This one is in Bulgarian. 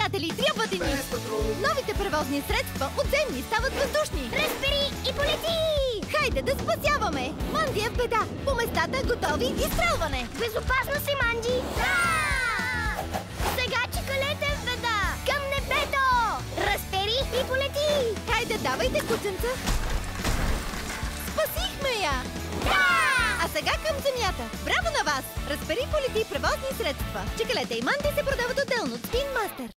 приятели, трябвате ни! Новите превозни средства от земни стават въздушни! Разбери и полети! Хайде да спасяваме! Манди е в беда! По местата готови изстрелване! Безопасно си, Манди! Сега чоколете в беда! Към небето! Разбери и полети! Хайде, давайте, кученца! Спасихме я! А сега към земята! Браво на вас! Разбери, полети превозни средства! Чоколете и Манди се продават отделно от Spin Master.